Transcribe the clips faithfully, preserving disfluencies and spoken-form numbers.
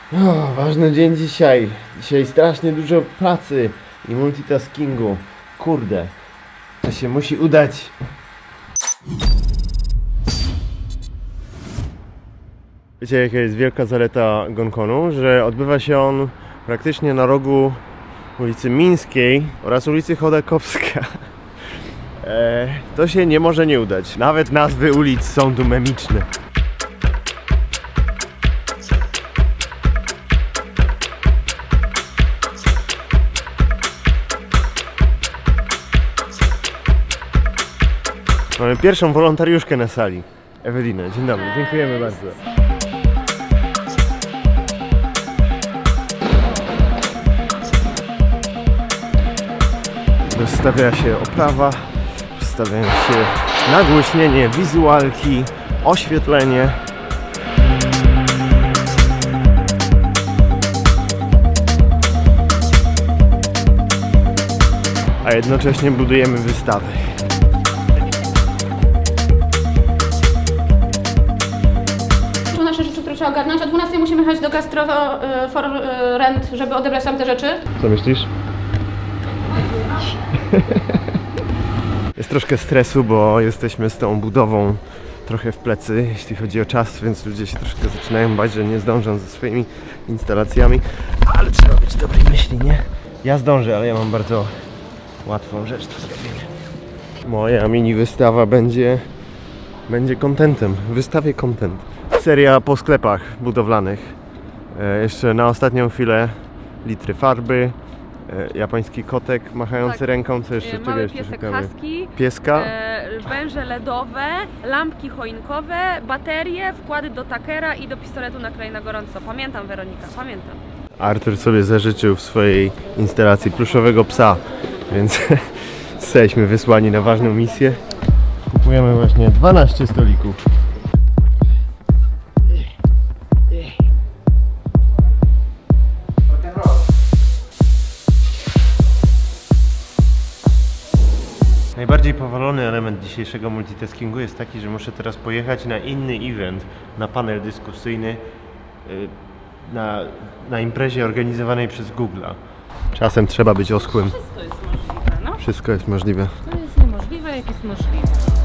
O, ważny dzień dzisiaj. Dzisiaj strasznie dużo pracy i multitaskingu. Kurde, to się musi udać. Wiecie, jaka jest wielka zaleta Gonkonu? Że odbywa się on praktycznie na rogu ulicy Mińskiej oraz ulicy Chodakowska. E, to się nie może nie udać. Nawet nazwy ulic są tu memiczne. Mamy pierwszą wolontariuszkę na sali. Ewelina, dzień dobry, dziękujemy bardzo. Rozstawia się oprawa, rozstawiają się nagłośnienie, wizualki, oświetlenie. A jednocześnie budujemy wystawę. Nasze rzeczy, które trzeba ogarnąć. O dwunastej musimy jechać do Gastro for Rent, żeby odebrać tam te rzeczy. Co myślisz? Jest troszkę stresu, bo jesteśmy z tą budową trochę w plecy, jeśli chodzi o czas, więc ludzie się troszkę zaczynają bać, że nie zdążą ze swoimi instalacjami. Ale trzeba być dobrej myśli, nie? Ja zdążę, ale ja mam bardzo łatwą rzecz do zrobienia. Moja mini wystawa będzie będzie contentem, wystawię content. Seria po sklepach budowlanych. E, jeszcze na ostatnią chwilę litry farby, e, japoński kotek machający tak ręką, co jeszcze? E, Czego mały jeszcze piesek szukamy? husky, Pieska? E, węże ledowe, lampki choinkowe, baterie, wkłady do takera i do pistoletu na klej na gorąco. Pamiętam, Weronika, pamiętam. Artur sobie zażyczył w swojej instalacji pluszowego psa, więc jesteśmy wysłani na ważną misję. Kupujemy właśnie dwanaście stolików. Najbardziej powalony element dzisiejszego multitaskingu jest taki, że muszę teraz pojechać na inny event, na panel dyskusyjny, na, na imprezie organizowanej przez Google'a. Czasem trzeba być oschłym. Wszystko jest możliwe, no. Wszystko jest możliwe. To jest niemożliwe, jak jest możliwe.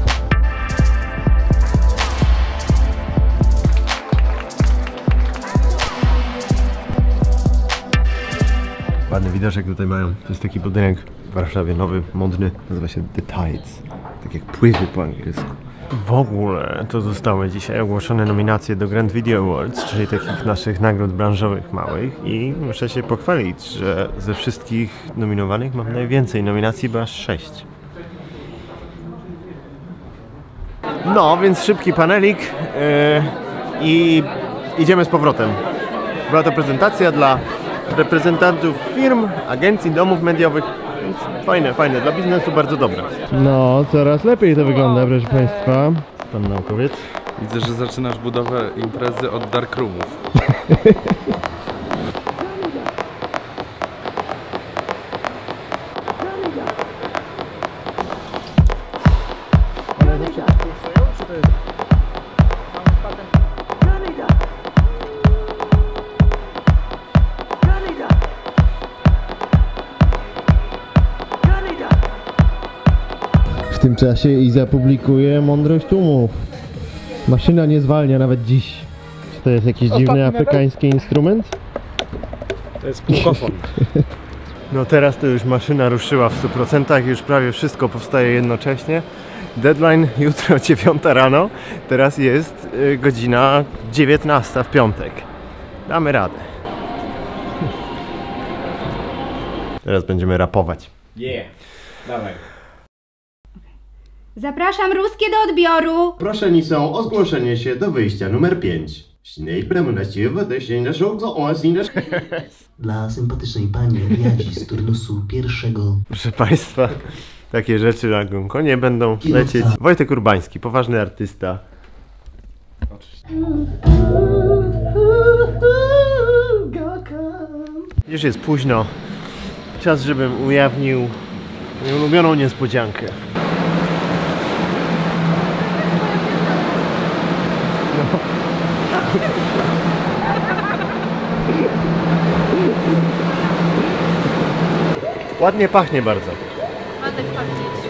Ładny widoczek tutaj mają. To jest taki budynek w Warszawie, nowy, modny. Nazywa się The Tides. Tak jak pływy po angielsku. W ogóle to zostały dzisiaj ogłoszone nominacje do Grand Video Awards, czyli takich naszych nagród branżowych małych. I muszę się pochwalić, że ze wszystkich nominowanych mam najwięcej nominacji, bo aż sześć. No, więc szybki panelik yy, i idziemy z powrotem. Była to prezentacja dla reprezentantów firm, agencji, domów mediowych, więc fajne, fajne, dla biznesu bardzo dobre. No, coraz lepiej to wygląda, proszę Państwa. Pan naukowiec. Widzę, że zaczynasz budowę imprezy od darkroomów. W tym czasie Iza publikuje mądrość tłumów. Maszyna nie zwalnia nawet dziś. Czy to jest jakiś dziwny afrykański instrument? To jest płukofon. No teraz to już maszyna ruszyła w stu procentach, już prawie wszystko powstaje jednocześnie. Deadline jutro dziewiąta rano, teraz jest y, godzina dziewiętnasta w piątek. Damy radę. Teraz będziemy rapować. Yeah, dawaj. Zapraszam ruskie do odbioru. Proszeni są o zgłoszenie się do wyjścia numer pięć. Dla sympatycznej pani Riadzi z turnusu pierwszego. Proszę Państwa, takie rzeczy na Gonkonie będą lecieć. Wojtek Urbański, poważny artysta. Już jest późno. Czas, żebym ujawnił moją ulubioną niespodziankę. No. Ładnie pachnie bardzo. Ma tak pachnieć.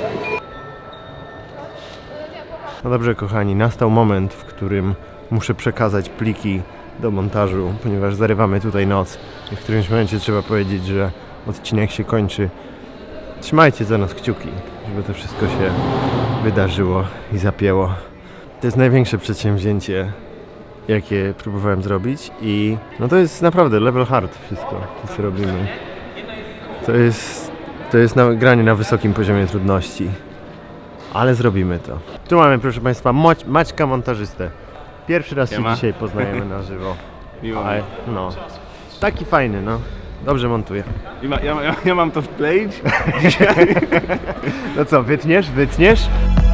No dobrze kochani, nastał moment, w którym muszę przekazać pliki do montażu, ponieważ zarywamy tutaj noc i w którymś momencie trzeba powiedzieć, że odcinek się kończy. Trzymajcie za nas kciuki, żeby to wszystko się wydarzyło i zapięło. To jest największe przedsięwzięcie, jakie próbowałem zrobić i no to jest naprawdę level hard wszystko, to co robimy. To jest, to jest nagranie na wysokim poziomie trudności, ale zrobimy to. Tu mamy, proszę Państwa, Moć, Maćka montażystę. Pierwszy raz się Siema. dzisiaj poznajemy na żywo. Miło. Ale, no, taki fajny, no. Dobrze montuje. I ma, ja, ja, ja mam to wkleić dzisiaj. No co, wytniesz? Wytniesz?